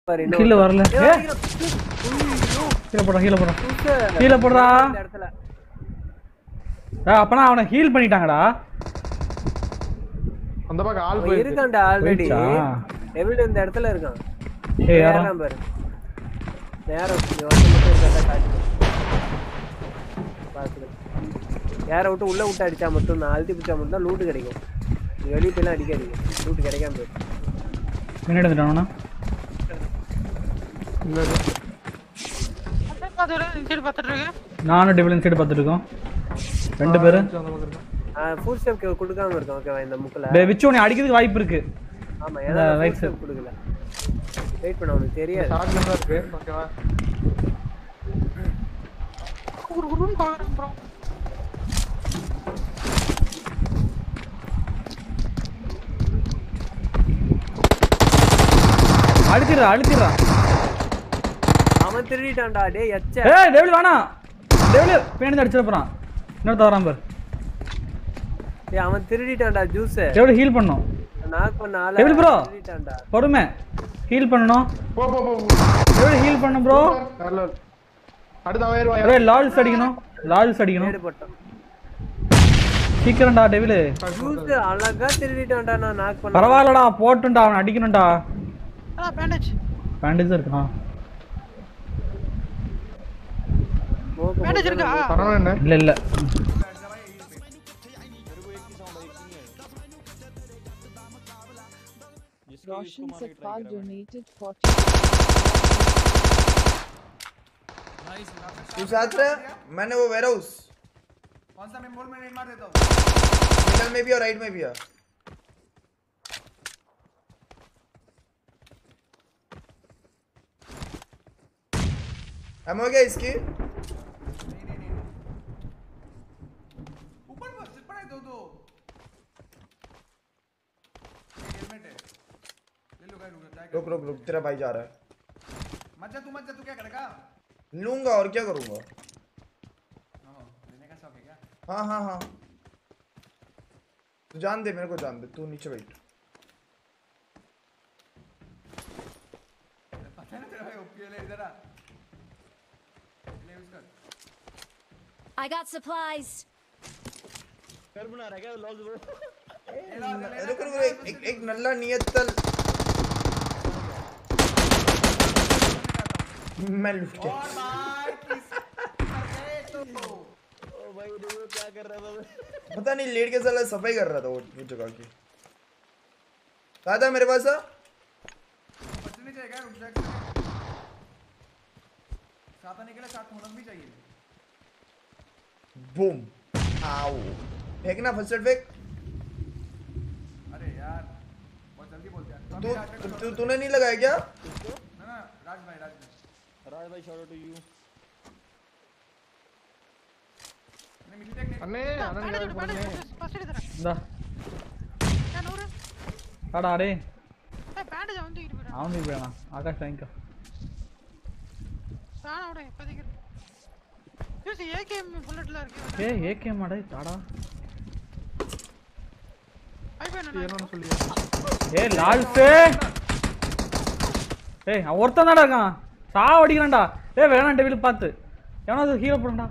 பாரு கீழ வரல கீழ போடுறா இந்த இடத்துல அப்பனா அவனை ஹீல் பண்ணிட்டாங்கடா. அந்த பக்கம் ஆள் போய் இருக்கான்டா ஆல்ரெடி. டெவில் இந்த இடத்துல இருக்கான். ஏறான் பாரு. நேரா மட்டும் இருக்கா காட்டு. பாத்து. யாரை விட்டு உள்ள விட்டு அடிச்சா மட்டும் நான் அழுத்தி பிடிச்சா மட்டும் தான் லூட் கிடைக்கும். வெளிய போய் அடிக்காதீங்க. லூட் கிடைக்காம போயிடும். என்ன எடுத்துட்டானா? இல்ல சைடு பாத்துட்டு இருக்கு. நானும் டெவில் சைடு பாத்துட்டு இருக்கோம். ரெண்டு பேரும் ஃபுல் ஸ்டெப் கொடுக்காம இருக்கோம். ஓகேவா இந்த முக்கல. டேய் விச்சு நீ அடிக்கிறதுக்கு வாய்ப்பு இருக்கு. ஆமா ஏன்னா ரைட் ஸ்டெப் கொடுக்கல. வெயிட் பண்ண உனக்கு தெரியாது. ஷார்ட்ல தான் இருக்கு. ஓகேவா? குறுகுறுன்னு பாக்குறேன் ப்ரோ. அழுத்திடுறா அவன் திருடிட்டான்டா. டேய் எச்ச. ஏய் டெவில் வேணா. டெவில் பேணிந்து அடிச்சிர போறான். இன்னொரு தவறான் பாரு. டேய் அவன் திருடிட்டான்டா ஜூஸ். டெவில் ஹீல் பண்ணனும். நாக் பண்ண ஆள டெவில் ப்ரோ திருடிட்டான்டா. பொறுமை ஹீல் பண்ணனும். போ டெவில் ஹீல் பண்ணு ப்ரோ. அடுத்து அவன் ஏறுவான். ஏய் லால்ஸ் அடிக்கணும். ஏடு போட்டான். சீக்கிரம்டா டெவில். ஜூஸ் அழகா திருடிட்டான்டா. நான் நாக் பண்ண. பரவாயில்லடா போட்டுடா அவன் அடிக்கணும்டா. பேண்டேஜ் இருக்கா? பேண்டேஜ் இருக்கா? பரவாயில்லை என்ன? இல்ல Roshan Satpal donated 40. तू साथ रहा? मैंने वो वेयरहाउस कौन सा मैं बोल में नहीं मार देता हूँ. मिडल में भी और राइट में भी है. हम हो गया इसकी. नहीं ऊपर सिर पर है दो हेलमेट है. ले लो गाइस रुक तेरा भाई जा रहा है. मत जा तू क्या करेगा? लूंगा और क्या करूंगा. लेने का शौक है क्या? हाँ तू जान दे मेरे को जान दे. तू नीचे बैठ. पता है तेरा भाई ओपी ले इधर आ. ले उसका. I got supplies. घर बना रहा है क्या लॉस वो? रुक एक नल्ला नियत तल. मैं लूट गया. और भाई किस ओ भाई देखो क्या कर रहा था. पता नहीं लेट के साला सफाई कर रहा था वो जगह की. कहा था मेरे पास. बचने चाहिए क्या? रुक जा. साथ आने के लिए साथ होना भी चाहिए. बूम आओ फेंकना फर्स्ट एड फेंक. अरे यार बहुत जल्दी बोलते हैं. तूने नहीं लगाया क्या? ना राज भाई शाउट आउट टू यू. अन्ने आनंद यार बोलने. இந்தா ஆடா டேய். பேண்டேஜ் அவன் தூக்கிட்டு போறான். அவன் தூக்கிட்டு போறான். ஆகாஷ் வாங்கிக்கோ. சாண விட இப்போதைக்கு. யூஸ் ஏகேஎம் புல்லட்ல இருக்கு. ஏய் ஏகேஎம் அடே தாடா. ஏனோன்னு சொல்லி. ஏய் லால்ஸ். ஏய் அவன் ஒருத்தன் தான்டா இருக்கான். சாவ அடிக்கறான்டா. ஏய் வேணாம் டெவில் பாத்து. எவனாவது ஹீரோ போடுடா.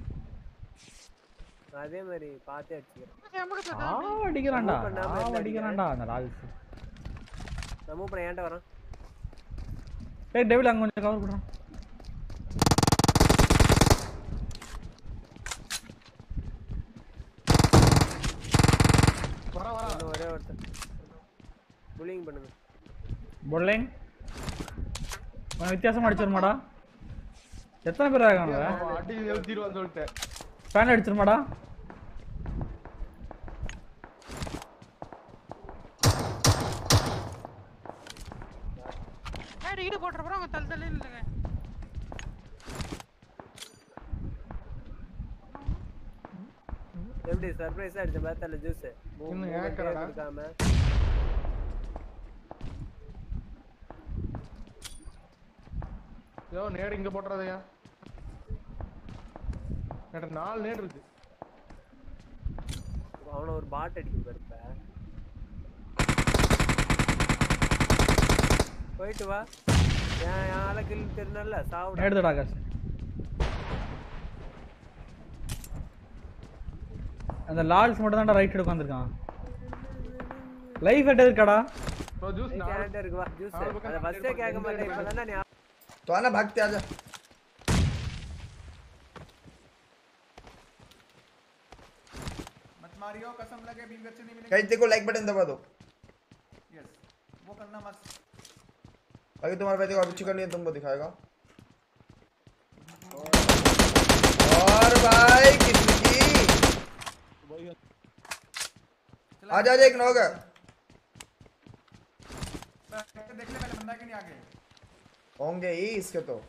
அதே மாதிரி பாத்தே அடிச்சிரேன். சாவ அடிக்கறான்டா அந்த லால்ஸ். நம்ம அப்புறம் ஏன்டா வரான். ஏய் டெவில் அங்க கொஞ்சம் கவர் குடுறான். வர ஒரே ஒருத்தன் புல்லிங் பண்ணுங்க. புல்லிங் நான் வித்தியாசமா அடிச்சிரமாடா. எத்தனை பேர் இருக்காங்க? அடி எழுதிடுவான்னு சொல்லிட்டேன். ஃபேன் அடிச்சிரமாடா. ஏய் ஈடு போட்ற போறோம் தள்ளி இல்லங்க. எப்படி சர்ப்ரைஸ் அடிச்ச பார்த்தல ஜூஸ். இன்னும் ஏக்கறடா. இருக்காம. யோ நேடு இங்க போட்றதையா. என்கிட்ட 4 நேடு இருக்கு. அவன ஒரு பாட் அடிக்கும் பாருப்ப. போயிட்டு வா. என் ஆளை கில் தெரினல்ல சாவுடா எடுத்துடா ஆகாஷ். அந்த லால்ஸ் மட்டும் தான்டா ரைட் எடுக்க வந்திருக்கான். லைஃப் ஹெட் இருக்காடா. ப்ரோ ஜூஸ் நான் கேரக்டர் இருக்கு வா ஜூஸ் அத ஃபர்ஸ்டே கேட்க மாட்டேன் இப்பதான் நீ तो आना भागते आजा मत मारियो कसम लगे बीम गच्चे नहीं मिलेंगे गाइस देखो लाइक बटन दबा दो यस वो करना मत अभी तुम्हारे भाई देखो अभी चिकन नहीं तुमको दिखाएगा और भाई कितनी की आजा आजा एक नॉक है देख ले पहले बंदा के नहीं आगे होंगे ही इसके तो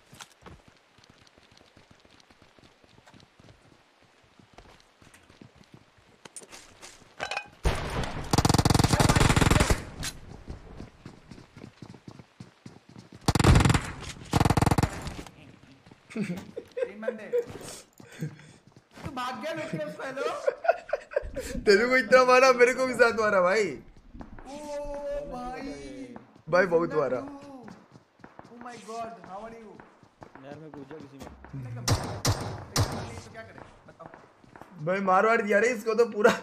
तीन बंदे तू भाग गया लेके उसको हेलो तेरे को इतना मारा मेरे को भी साथ मारा भाई ओ भाई भाई बहुत मारा oh my god how are you नहर में कूद जा किसी में तो क्या करें बताओ भाई मारवाड़ दिया रे इसको तो पूरा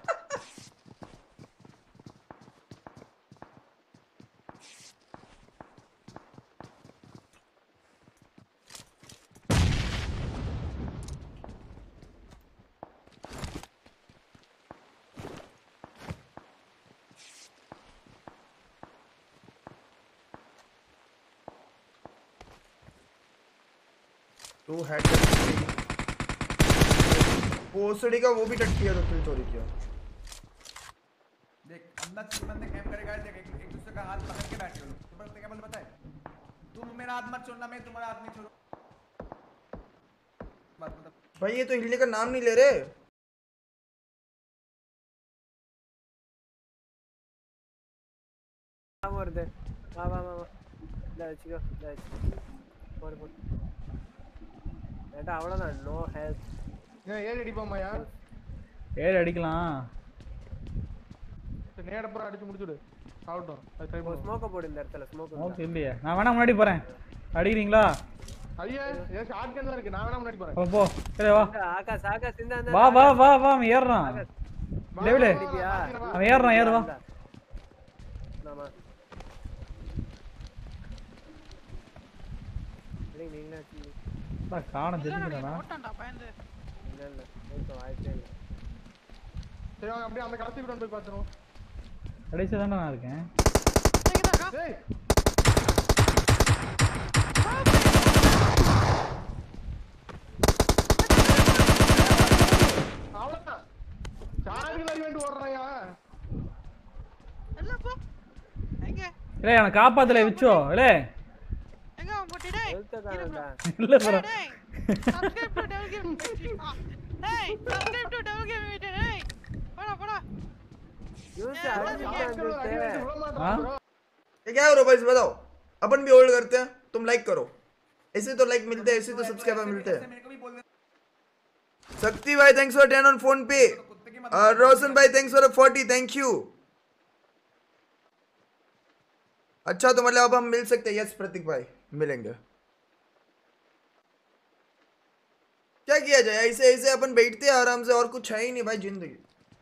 तू हेड पोसड़ी का वो भी टट किया तो किल चोरी किया देख अंदर तीन बंदे कैंप करेगा देख एक दूसरे का हाथ पकड़ के बैठे हो लोग तो क्या बोल पता है तुम मेरा हाथ मत छोड़ना मैं तुम्हारा हाथ नहीं छोड़ूं बात मतलब भाई ये तो हिलने का नाम नहीं ले रहे வருது வா வா வா வா இத வெச்சுக்கோ இத வெச்சுக்கோ போடு போடு ஏடா அவ்வளவுதான் நோ ஹெல்ப் ஏன் அடிப்போமாயா ஏழு அடிக்கலாம். நேட பூரா அடிச்சு முடிச்சுடு ஆகட்டும் அது ட்ரை பண்ணுவோம் ஸ்மோக்க போடு இந்த இடத்துல ஸ்மோக் ஓகே இல்லையே நான் வேணா முன்னாடி போறேன். அடிக்கிறீங்களா? ஐயா ஏன் ஷார்ட் கன் தான் இருக்கு நான் வேணா முன்னாடி போறேன் போ சரி வா ஆகாஷ் ஆகாஷ் இந்த அந்த வா வா வா வா அவன் ஏறுறான். டேவிட் அவன் ஏறுறான் ஏறு வா. நாமா டேய் நீங்க பா காண தெரியுதுடா. ஓட்டான்டா பயந்து இல்ல இல்ல ஓகே வாய்ப்பே இல்ல சரி வாங்க அப்படியே அந்த கடைசி விட்டு போய் பாத்துறோம் கடைசி தானே நான் இருக்கேன். கேக்குதாக்கா டேய் அவ்வளவுதான் சார்ஜ் வேண்டி ஓடுறாயா இல்ல போ எங்க ஏய் அவனை காப்பாத்தல விச்சோ ஏலே எங்க அவன் போட்டி டேய் ஹெல்த் தானடா இல்ல ப்ரோ டேய் subscribe to devil game hey subscribe to devil game hey போடா போடா யூஸ் ஷார்ட் அடிச்சு கன் வந்து விட மாட்டான் bro ये क्या हो रहा है भाई बताओ अपन भी होल्ड करते हैं तुम लाइक करो ऐसे तो लाइक मिलते हैं ऐसे तो सब्सक्राइबर मिलते हैं मेरे को भी बोल दे शक्ति भाई थैंक्स फॉर 10 ऑन फोन पे रोशन भाई थैंक्स फॉर 40 थैंक यू अच्छा तो मतलब अब हम मिल सकते हैं यस प्रतीक भाई मिलेंगे क्या किया जाए ऐसे ऐसे अपन बैठते हैं आराम से और कुछ है ही नहीं भाई जिंदगी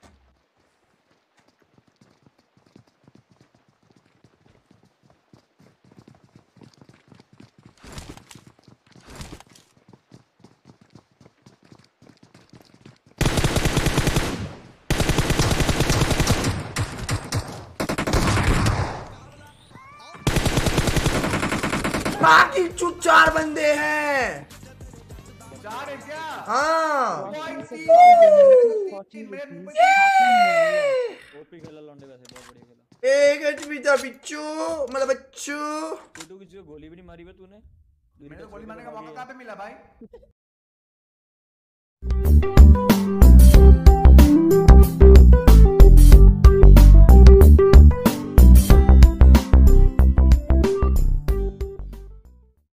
बाकी चुप 4 बंदे हैं चार है क्या हाँ Watching supply donated 40 rupees. Happy New Year. OP खेला लौंडे वैसे बहुत बढ़िया खेला एक एचपी था बिच्चू मतलब बच्चू तू किसी को गोली भी नहीं मारी बे तूने मेरे को गोली मारने का मौका कहाँ पे मिला भाई